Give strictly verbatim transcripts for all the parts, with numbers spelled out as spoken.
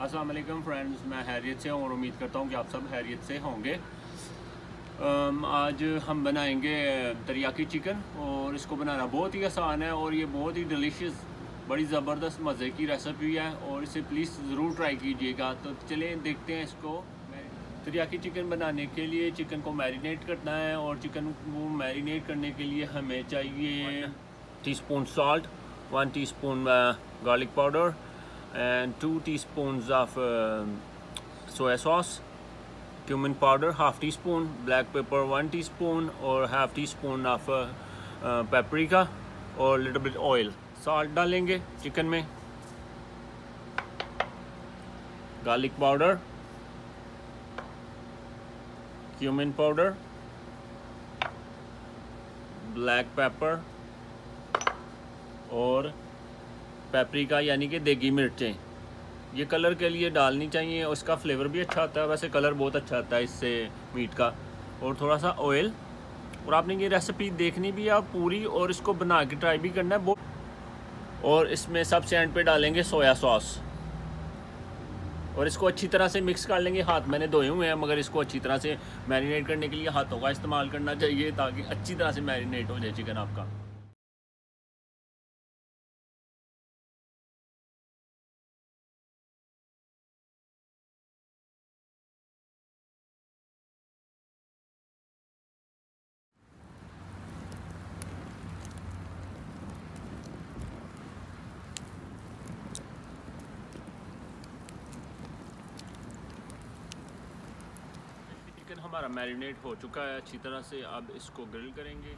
अस्सलाम वालेकुम फ्रेंड्स, मैं हैरियत से हूँ और उम्मीद करता हूँ कि आप सब हैरियत से होंगे। अम, आज हम बनाएंगे तरियाकी चिकन और इसको बनाना बहुत ही आसान है और ये बहुत ही डिलीशियस, बड़ी ज़बरदस्त मज़े की रेसिपी है और इसे प्लीज़ ज़रूर ट्राई कीजिएगा। तो चलिए देखते हैं इसको। तरियाकी चिकन बनाने के लिए चिकन को मैरिनेट करना है और चिकन को मैरिनेट करने के लिए हमें चाहिए teaspoon salt, one teaspoon garlic powder and two teaspoons of uh, soy sauce, cumin powder half teaspoon, black pepper one teaspoon और half teaspoon of uh, uh, paprika और little bit oil। salt डालेंगे chicken में, garlic powder, cumin powder, black pepper और paprika यानी कि देगी मिर्चें। ये कलर के लिए डालनी चाहिए और इसका फ्लेवर भी अच्छा आता है। वैसे कलर बहुत अच्छा आता है इससे मीट का। और थोड़ा सा ऑयल। और आपने ये रेसिपी देखनी भी है पूरी और इसको बना के ट्राई भी करना है बहुत। और इसमें सबसे एंड पे डालेंगे सोया सॉस और इसको अच्छी तरह से मिक्स कर लेंगे। हाथ मैंने धोए हुए हैं मगर इसको अच्छी तरह से मैरिनेट करने के लिए हाथों का इस्तेमाल करना चाहिए ताकि अच्छी तरह से मैरिनेट हो जाए चिकन आपका। चिकन हमारा मैरिनेट हो चुका है अच्छी तरह से। अब इसको ग्रिल करेंगे।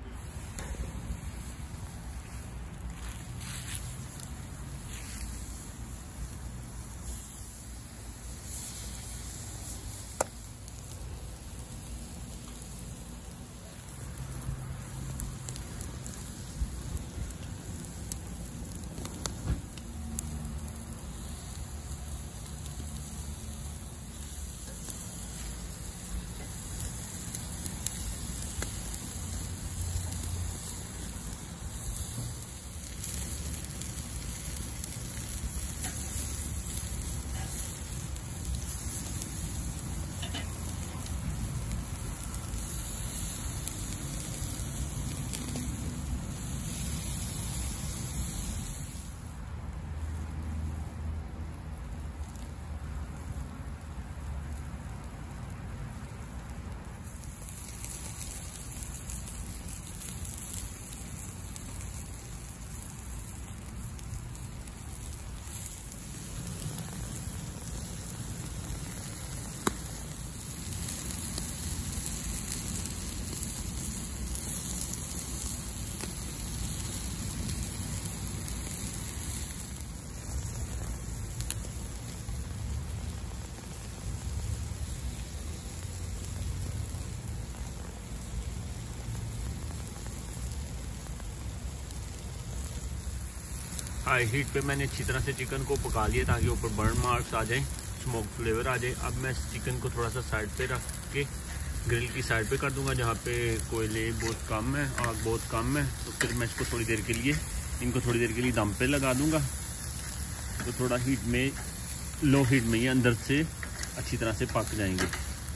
हाई हीट पे मैंने अच्छी तरह से चिकन को पका लिया ताकि ऊपर बर्न मार्क्स आ जाएं, स्मोक फ्लेवर आ जाए। अब मैं इस चिकन को थोड़ा सा साइड पे रख के ग्रिल की साइड पे कर दूंगा जहाँ पे कोयले बहुत कम है, आग बहुत कम है। तो फिर मैं इसको थोड़ी देर के लिए इनको थोड़ी देर के लिए दम पे लगा दूंगा। तो थोड़ा हीट में, लो हीट में ये अंदर से अच्छी तरह से पक जाएंगे।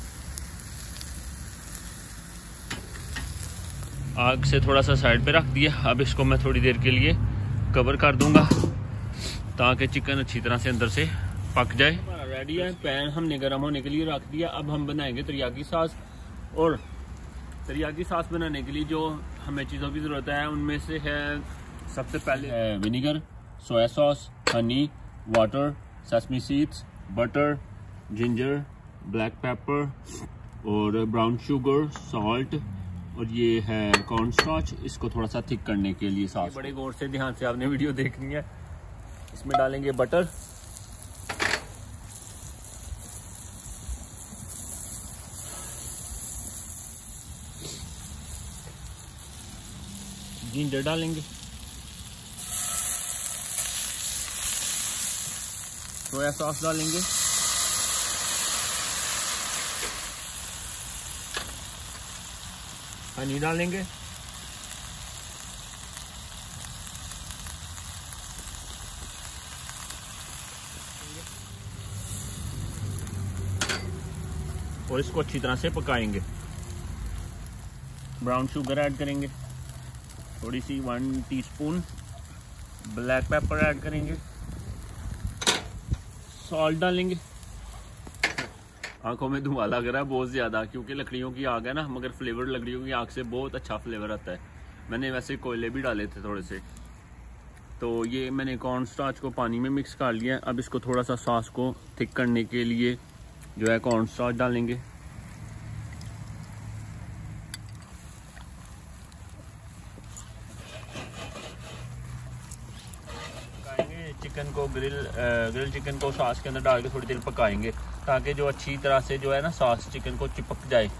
आग से थोड़ा सा साइड पे रख दिया। अब इसको मैं थोड़ी देर के लिए कवर कर दूंगा ताकि चिकन अच्छी तरह से अंदर से पक जाए। हमारा रेडी है। पैन हमने गर्म होने के लिए रख दिया। अब हम बनाएंगे तरियाकी सॉस। और तरियाकी सॉस बनाने के लिए जो हमें चीज़ों की ज़रूरत है उनमें से है सबसे पहले है vinegar, soya sauce, honey, water, sesame seeds, butter, ginger, black pepper और ब्राउन शुगर, सॉल्ट और ये है कॉर्न स्टार्च। इसको थोड़ा सा थिक करने के लिए सॉस। बड़े गौर से ध्यान से आपने वीडियो देखनी है। इसमें डालेंगे बटर, जिंजर डालेंगे, सोया सॉस डालेंगे, हनी डालेंगे, और इसको अच्छी तरह से पकाएंगे। ब्राउन शुगर ऐड करेंगे, थोड़ी सी one teaspoon black pepper add करेंगे, सॉल्ट डालेंगे। आंखों में धुआं लग रहा है बहुत ज़्यादा क्योंकि लकड़ियों की आग है ना, मगर फ्लेवर लकड़ियों की आग से बहुत अच्छा फ्लेवर आता है। मैंने वैसे कोयले भी डाले थे थोड़े से। तो ये मैंने कॉर्न स्टार्च को पानी में मिक्स कर लिया है। अब इसको थोड़ा सा सॉस को थिक करने के लिए जो है कॉर्न स्टार्च डालेंगे। चिकन को ग्रिल ग्रिल चिकन को सॉस के अंदर डाल के थोड़ी देर पकाएंगे ताकि जो अच्छी तरह से जो है ना सॉस चिकन को चिपक जाए।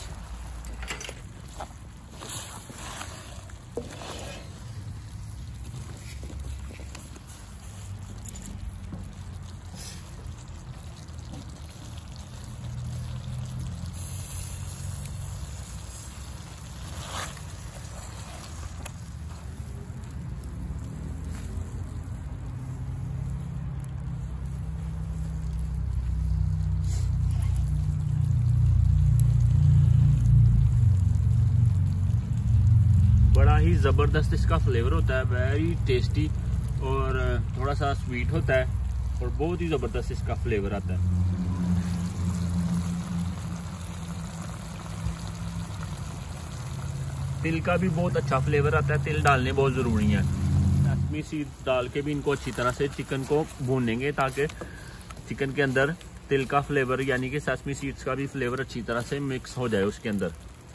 बड़ा ही ज़बरदस्त इसका फ्लेवर होता है, वेरी टेस्टी और थोड़ा सा स्वीट होता है और बहुत ही ज़बरदस्त इसका फ्लेवर आता है। तिल का भी बहुत अच्छा फ्लेवर आता है, तिल डालने बहुत ज़रूरी है। सेसमी सीड डाल के भी इनको अच्छी तरह से चिकन को भूनेंगे ताकि चिकन के अंदर तिल का फ्लेवर यानी कि सेसमी सीड्स का भी फ्लेवर अच्छी तरह से मिक्स हो जाए उसके अंदर।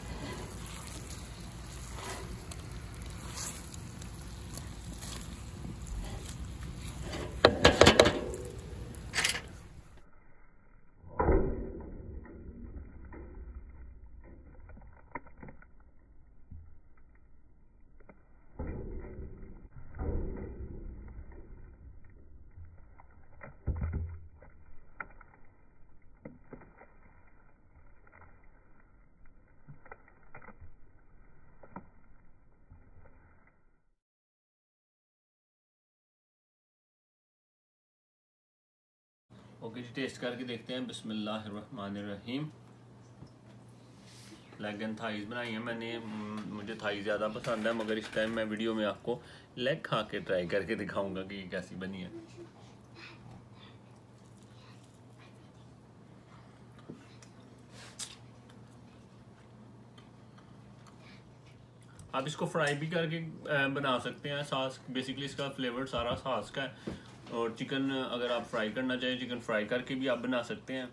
ओके जी, टेस्ट करके देखते हैं। बिस्मिल्लाहिर्रहमानिर्रहीम। लेग एंड थाइज बनाई है मैंने, मुझे थाई ज़्यादा पसंद है मगर इस टाइम मैं वीडियो में आपको लेग खा के ट्राई करके दिखाऊंगा कि ये कैसी बनी है। आप इसको फ्राई भी करके बना सकते हैं। सॉस बेसिकली इसका फ्लेवर सारा सॉस का है और चिकन अगर आप फ्राई करना चाहें चिकन फ्राई करके भी आप बना सकते हैं।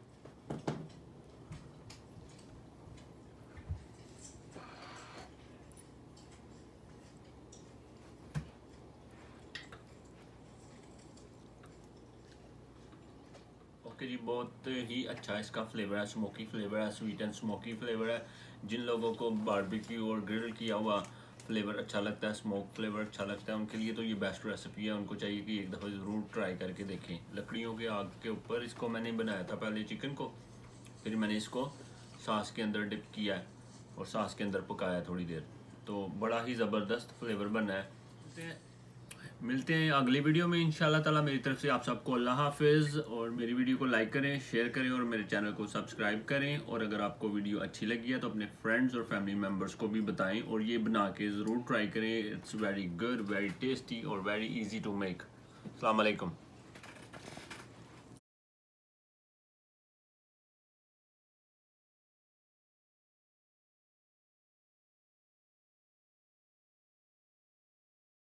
ओके जी, बहुत ही अच्छा इसका फ्लेवर है, स्मोकी फ्लेवर है, स्वीट एंड स्मोकी फ्लेवर है। जिन लोगों को बारबेक्यू और ग्रिल किया हुआ फ्लेवर अच्छा लगता है, स्मोक फ्लेवर अच्छा लगता है, उनके लिए तो ये बेस्ट रेसिपी है। उनको चाहिए कि एक दफ़ा ज़रूर ट्राई करके देखें। लकड़ियों के आग के ऊपर इसको मैंने बनाया था पहले चिकन को, फिर मैंने इसको सॉस के अंदर डिप किया है और सॉस के अंदर पकाया थोड़ी देर, तो बड़ा ही ज़बरदस्त फ्लेवर बना है। मिलते हैं अगली वीडियो में इंशाल्लाह ताला। मेरी तरफ से आप सबको अल्लाह हाफिज़ और मेरी वीडियो को लाइक करें, शेयर करें और मेरे चैनल को सब्सक्राइब करें। और अगर आपको वीडियो अच्छी लगी है तो अपने फ्रेंड्स और फैमिली मेम्बर्स को भी बताएं और ये बना के ज़रूर ट्राई करें। It's very good, very tasty और वेरी इजी टू मेक। अस्सलाम वालेकुम।